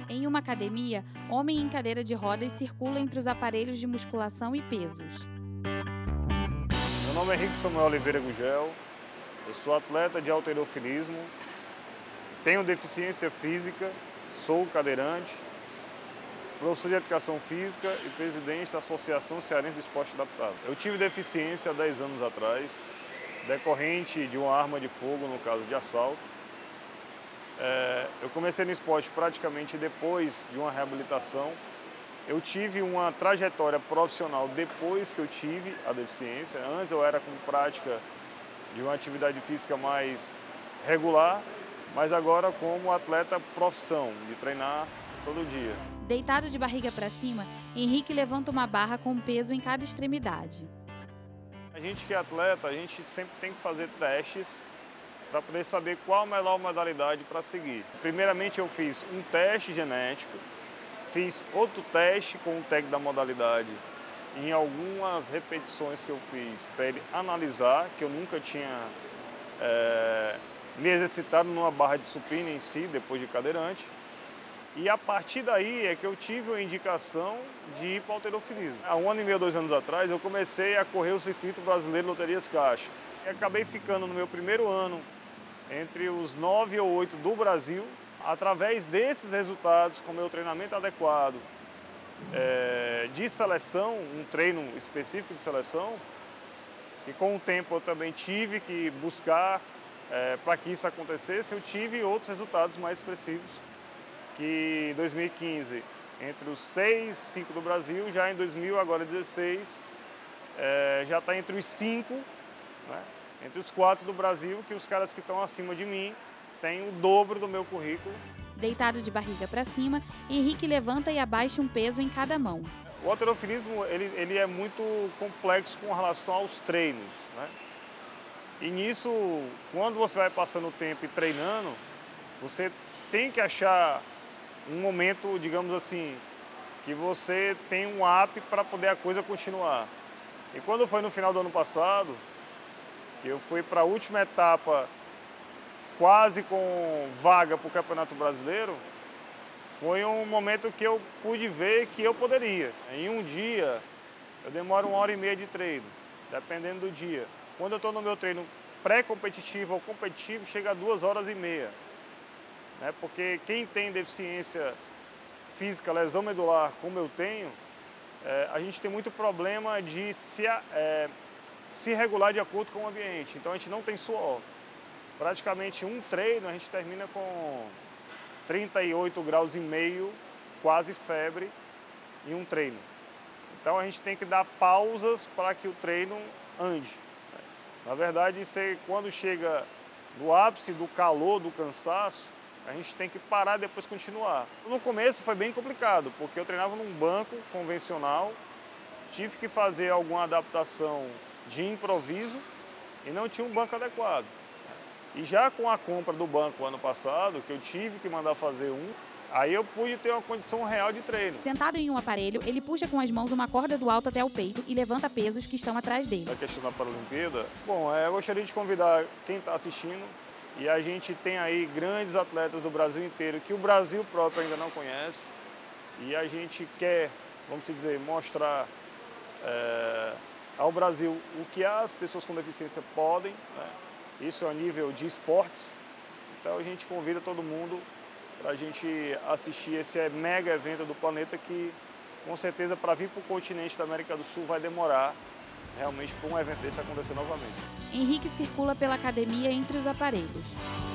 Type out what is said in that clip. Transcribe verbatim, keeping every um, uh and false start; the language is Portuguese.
Em uma academia, homem em cadeira de rodas circula entre os aparelhos de musculação e pesos. Meu nome é Henrique Samuel Oliveira Gugel, eu sou atleta de halterofilismo, tenho deficiência física, sou cadeirante, professor de educação física e presidente da Associação Cearense do Esporte Adaptado. Eu tive deficiência há dez anos atrás, decorrente de uma arma de fogo, no caso de assalto. É, eu comecei no esporte praticamente depois de uma reabilitação. Eu tive uma trajetória profissional depois que eu tive a deficiência. Antes eu era com prática de uma atividade física mais regular, mas agora como atleta profissão, de treinar todo dia. Deitado de barriga para cima, Henrique levanta uma barra com um peso em cada extremidade. A gente que é atleta, a gente sempre tem que fazer testes para poder saber qual a melhor modalidade para seguir. Primeiramente eu fiz um teste genético, fiz outro teste com o técnico da modalidade em algumas repetições que eu fiz para ele analisar, que eu nunca tinha é, me exercitado numa barra de supino em si, depois de cadeirante. E a partir daí é que eu tive a indicação de ir para o halterofilismo. Há um ano e meio, dois anos atrás, eu comecei a correr o Circuito Brasileiro de Loterias Caixa. E acabei ficando no meu primeiro ano entre os nove ou oito do Brasil. Através desses resultados, com meu treinamento adequado, é, de seleção, um treino específico de seleção, e com o tempo eu também tive que buscar é, para que isso acontecesse, eu tive outros resultados mais expressivos, que em dois mil e quinze, entre os seis, cinco do Brasil, já em dois mil, agora dezesseis, é, já está entre os cinco, né? Entre os quatro do Brasil, que os caras que estão acima de mim têm o dobro do meu currículo. Deitado de barriga para cima, Henrique levanta e abaixa um peso em cada mão. O halterofilismo ele, ele é muito complexo com relação aos treinos, né? E nisso, quando você vai passando o tempo e treinando, você tem que achar um momento, digamos assim, que você tem um up para poder a coisa continuar. E quando foi no final do ano passado, que eu fui para a última etapa, quase com vaga para o Campeonato Brasileiro, foi um momento que eu pude ver que eu poderia. Em um dia, eu demoro uma hora e meia de treino, dependendo do dia. Quando eu estou no meu treino pré-competitivo ou competitivo, chega a duas horas e meia. Né? Porque quem tem deficiência física, lesão medular, como eu tenho, é, a gente tem muito problema de se... É, se regular de acordo com o ambiente, então a gente não tem suor. Praticamente um treino a gente termina com trinta e oito graus e meio, quase febre, em um treino. Então a gente tem que dar pausas para que o treino ande. Na verdade, você, quando chega no ápice do calor, do cansaço, a gente tem que parar e depois continuar. No começo foi bem complicado, porque eu treinava num banco convencional, tive que fazer alguma adaptação de improviso e não tinha um banco adequado. E já com a compra do banco ano passado, que eu tive que mandar fazer um, aí eu pude ter uma condição real de treino. Sentado em um aparelho, ele puxa com as mãos uma corda do alto até o peito e levanta pesos que estão atrás dele. A questão da Paralimpíada, bom, eu gostaria de convidar quem está assistindo, e a gente tem aí grandes atletas do Brasil inteiro que o Brasil próprio ainda não conhece, e a gente quer, vamos dizer, mostrar é, ao Brasil o que as pessoas com deficiência podem, né? Isso é a nível de esportes. Então a gente convida todo mundo para a gente assistir esse mega evento do planeta que, com certeza, para vir para o continente da América do Sul vai demorar realmente para um evento desse acontecer novamente. Henrique circula pela academia entre os aparelhos.